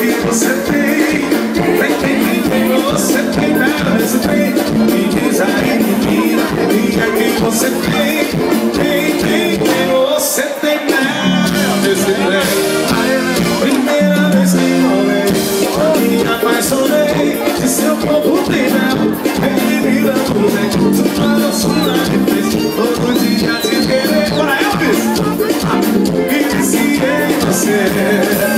que você tem. Tem, você tem nada desse trem. Me diz aí, menina, diga que você tem. Tem, você tem nada desse trem. Primeira vez que rolei, me apaixonei. De seu corpo tem mel, menina do bem. Sua doçura me fez todo dia te querer. Bora, Elvis! E viciei em você.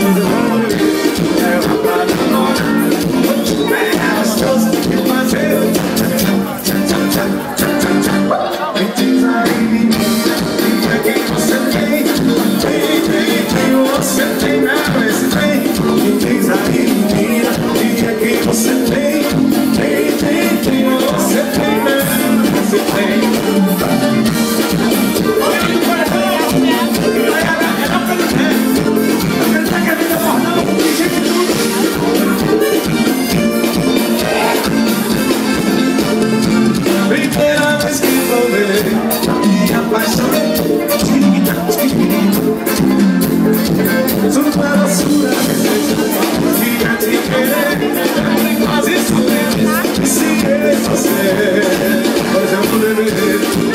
Primeira vez que rolei, me apaixonei. Sua doçura me fez dia te querer. Quase isso mesmo, viciei em você. Hoje eu vou beber.